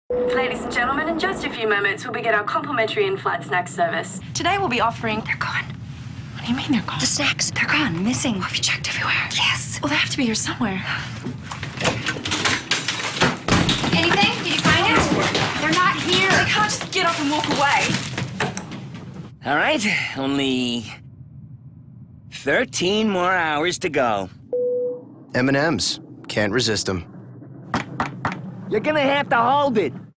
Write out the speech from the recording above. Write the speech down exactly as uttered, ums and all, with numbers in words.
Ladies and gentlemen, in just a few moments, we'll begin our complimentary in-flight snack service. Today we'll be offering... They're gone. What do you mean they're gone? The snacks. They're gone. Missing. Oh, have you checked everywhere? Yes. Well, they have to be here somewhere. Anything? Did you find it? They're not here. They can't just get up and walk away. All right, only thirteen more hours to go. M and Ms. Can't resist them. You're gonna have to hold it.